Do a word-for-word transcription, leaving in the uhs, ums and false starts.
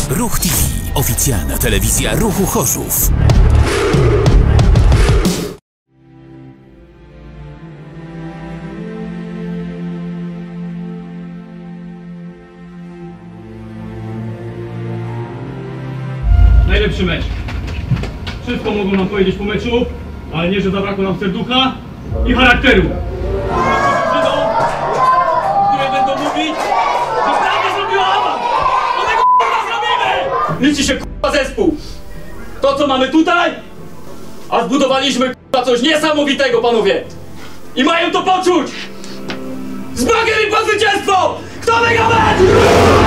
Ruch T V. Oficjalna telewizja Ruchu Chorzów. Najlepszy mecz. Wszystko mogą nam powiedzieć po meczu, ale nie, że zabrakło nam serducha i charakteru. Drużyną, które będą mówić, że prawda zrobiła awans! To tego k***a zrobimy! Liczy się k***a zespół. To co mamy tutaj, a zbudowaliśmy k***a coś niesamowitego, panowie. I mają to poczuć! Z bagiem i po zwycięstwo! Kto wygra mecz?